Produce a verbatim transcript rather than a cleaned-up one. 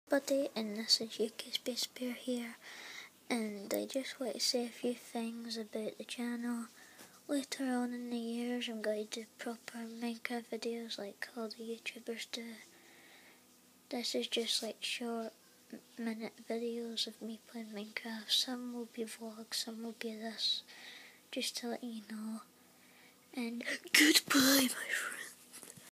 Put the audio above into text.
Buddy, and this is U K Space Bear here, and I just want to say a few things about the channel. Later on in the years I'm going to do proper Minecraft videos like all the YouTubers do. This is just like short minute videos of me playing Minecraft. Some will be vlogs, some will be this, just to let you know. And goodbye, my friends.